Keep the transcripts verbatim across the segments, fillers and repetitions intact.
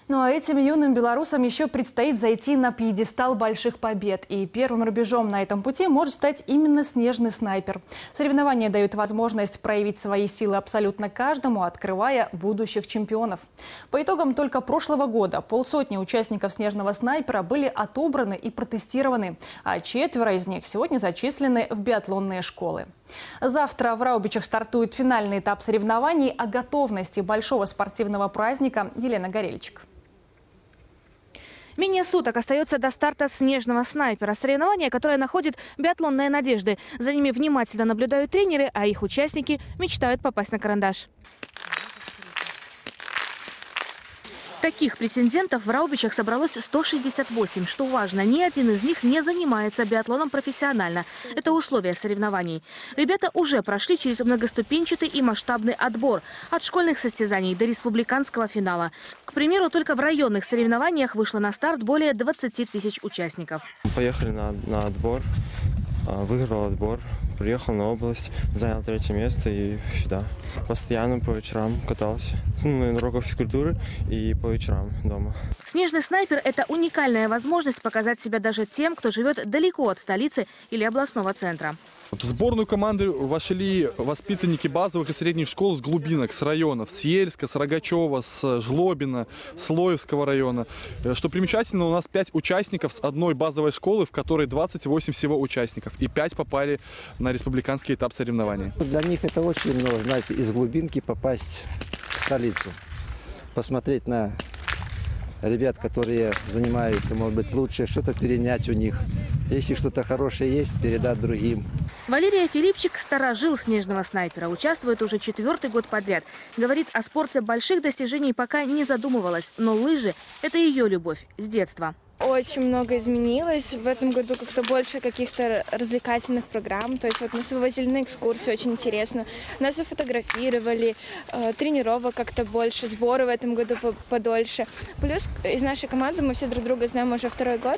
Ну а этим юным белорусам еще предстоит зайти на пьедестал больших побед. И первым рубежом на этом пути может стать именно снежный снайпер. Соревнования дают возможность проявить свои силы абсолютно каждому, открывая будущих чемпионов. По итогам только прошлого года полсотни участников снежного снайпера были отобраны и протестированы, а четверо из них сегодня зачислены в биатлонные школы. Завтра в Раубичах стартует финальный этап соревнований. О готовности большого спортивного праздника Елена Горельчик. Менее суток остается до старта снежного снайпера. Соревнование, которое находит биатлонные надежды. За ними внимательно наблюдают тренеры, а их участники мечтают попасть на карандаш. Таких претендентов в Раубичах собралось сто шестьдесят восемь. Что важно, ни один из них не занимается биатлоном профессионально. Это условия соревнований. Ребята уже прошли через многоступенчатый и масштабный отбор. От школьных состязаний до республиканского финала. К примеру, только в районных соревнованиях вышло на старт более двадцати тысяч участников. Поехали на, на отбор, выиграл отбор, приехал на область, занял третье место и сюда. Постоянно по вечерам катался. Ну, на уроках физкультуры и по вечерам дома. Снежный снайпер – это уникальная возможность показать себя даже тем, кто живет далеко от столицы или областного центра. В сборную команды вошли воспитанники базовых и средних школ с глубинок, с районов, с Ельска, с Рогачева, с Жлобина, с Лоевского района. Что примечательно, у нас пять участников с одной базовой школы, в которой двадцать восемь всего участников. И пять попали на республиканский этап соревнований. Для них это очень много, знаете, из глубинки попасть в столицу. Посмотреть на ребят, которые занимаются, может быть, лучше, что-то перенять у них. Если что-то хорошее есть, передать другим. Валерия Филипчик – старожил снежного снайпера. Участвует уже четвертый год подряд. Говорит, о спорте больших достижений пока не задумывалась. Но лыжи – это ее любовь с детства. Очень много изменилось. В этом году как-то больше каких-то развлекательных программ. То есть вот нас вывозили на экскурсию, очень интересно. Нас зафотографировали, э, тренировок как-то больше, сборы в этом году подольше. Плюс из нашей команды мы все друг друга знаем уже второй год.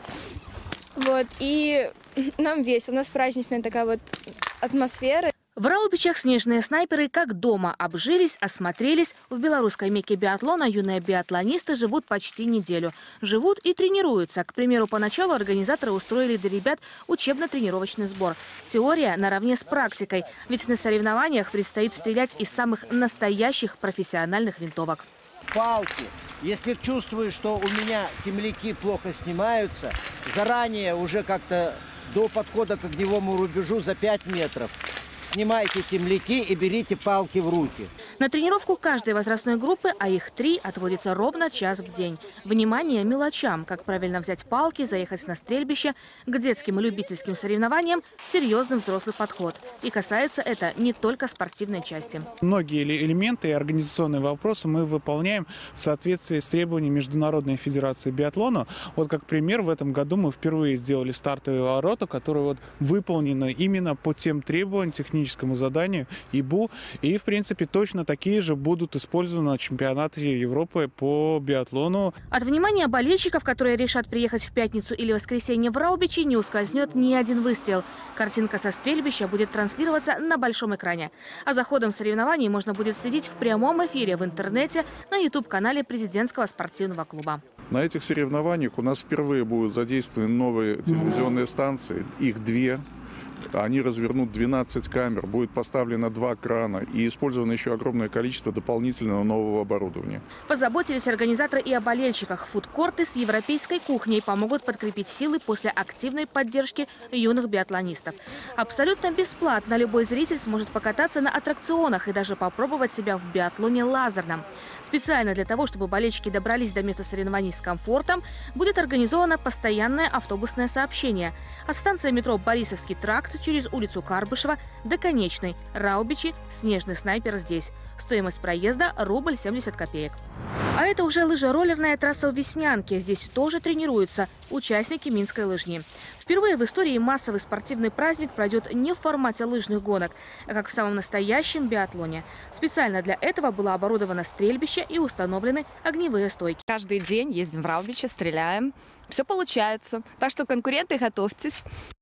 Вот, и нам весело, у нас праздничная такая вот атмосфера. В Раубичах снежные снайперы как дома обжились, осмотрелись. В белорусской мекке биатлона юные биатлонисты живут почти неделю. Живут и тренируются. К примеру, поначалу организаторы устроили для ребят учебно-тренировочный сбор. Теория наравне с практикой. Ведь на соревнованиях предстоит стрелять из самых настоящих профессиональных винтовок. Палки. Если чувствую, что у меня темляки плохо снимаются, заранее уже как-то до подхода к огневому рубежу за пять метров снимайте темляки и берите палки в руки. На тренировку каждой возрастной группы, а их три, отводится ровно час в день. Внимание мелочам, как правильно взять палки, заехать на стрельбище. К детским и любительским соревнованиям серьезный взрослый подход. И касается это не только спортивной части. Многие элементы и организационные вопросы мы выполняем в соответствии с требованиями Международной федерации биатлона. Вот как пример, в этом году мы впервые сделали стартовые ворота, которые вот выполнены именно по тем требованиям, техническому заданию ИБУ. И, в принципе, точно такие же будут использованы на чемпионате Европы по биатлону. От внимания болельщиков, которые решат приехать в пятницу или воскресенье в Раубичи, не ускользнет ни один выстрел. Картинка со стрельбища будет транслироваться на большом экране. А за ходом соревнований можно будет следить в прямом эфире в интернете на ютуб-канале президентского спортивного клуба. На этих соревнованиях у нас впервые будут задействованы новые телевизионные станции. Их две. Они развернут двенадцать камер, будет поставлено два крана и использовано еще огромное количество дополнительного нового оборудования. Позаботились организаторы и о болельщиках. Фудкорты с европейской кухней помогут подкрепить силы после активной поддержки юных биатлонистов. Абсолютно бесплатно любой зритель сможет покататься на аттракционах и даже попробовать себя в биатлоне лазерном. Специально для того, чтобы болельщики добрались до места соревнований с комфортом, будет организовано постоянное автобусное сообщение. От станции метро Борисовский тракт через улицу Карбышева до конечной Раубичи снежный снайпер здесь. Стоимость проезда – рубль семьдесят копеек. А это уже лыжероллерная трасса у Веснянки. Здесь тоже тренируются участники Минской лыжни. Впервые в истории массовый спортивный праздник пройдет не в формате лыжных гонок, а как в самом настоящем биатлоне. Специально для этого было оборудовано стрельбище и установлены огневые стойки. Каждый день ездим в Раубичи, стреляем. Все получается. Так что, конкуренты, готовьтесь.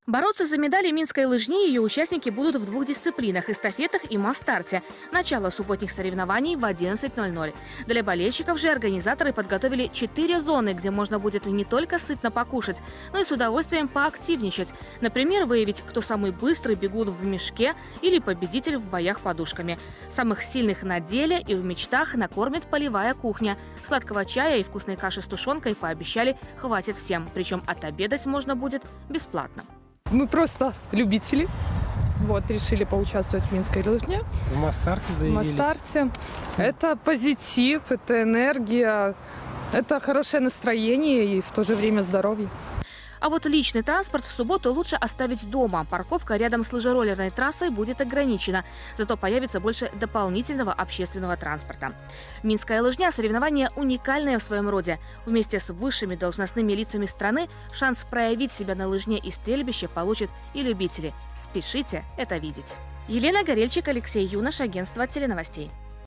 Бороться за медали минской лыжни ее участники будут в двух дисциплинах – эстафетах и масс-старте. Начало субботних соревнований в одиннадцать ноль ноль. Для болельщиков же организаторы подготовили четыре зоны, где можно будет не только сытно покушать, но и с удовольствием поактивничать. Например, выявить, кто самый быстрый бегун в мешке или победитель в боях подушками. Самых сильных на деле и в мечтах накормит полевая кухня. Сладкого чая и вкусной каши с тушенкой пообещали хватит всем. Причем отобедать можно будет бесплатно. Мы просто любители. Вот, решили поучаствовать в минской лыжне. В масс-старте заявились. В масс-старте. Это позитив, это энергия, это хорошее настроение и в то же время здоровье. А вот личный транспорт в субботу лучше оставить дома. Парковка рядом с лыжероллерной трассой будет ограничена. Зато появится больше дополнительного общественного транспорта. Минская лыжня – соревнование уникальное в своем роде. Вместе с высшими должностными лицами страны шанс проявить себя на лыжне и стрельбище получат и любители. Спешите это видеть. Елена Горельчик, Алексей Юнош, агентство теленовостей.